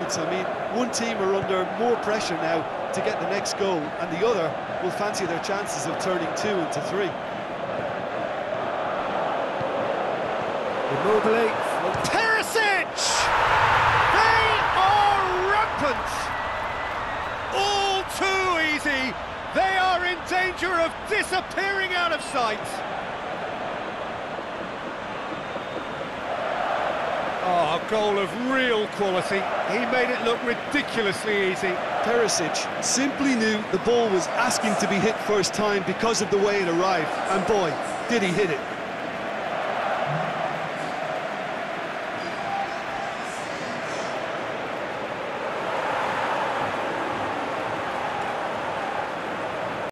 moments. I mean, one team are under more pressure now to get the next goal, and the other will fancy their chances of turning 2 into 3. Immobile from Perišić! They are rampant! All too easy! They are in danger of disappearing out of sight! Oh, a goal of real quality. He made it look ridiculously easy. Perišić simply knew the ball was asking to be hit first time because of the way it arrived, and boy, did he hit it.